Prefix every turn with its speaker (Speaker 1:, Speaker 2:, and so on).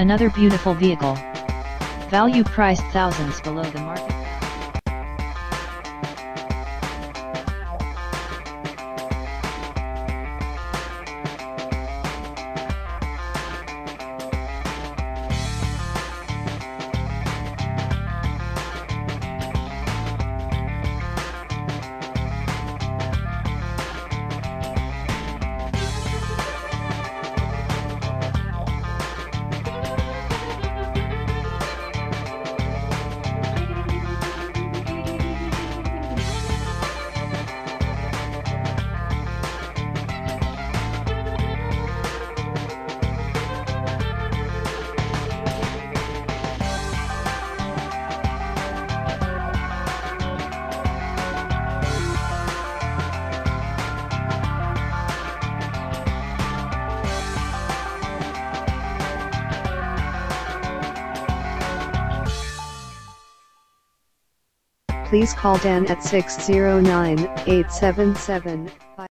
Speaker 1: Another beautiful vehicle. Value priced thousands below the market.
Speaker 2: Please call Dan at 609-877-5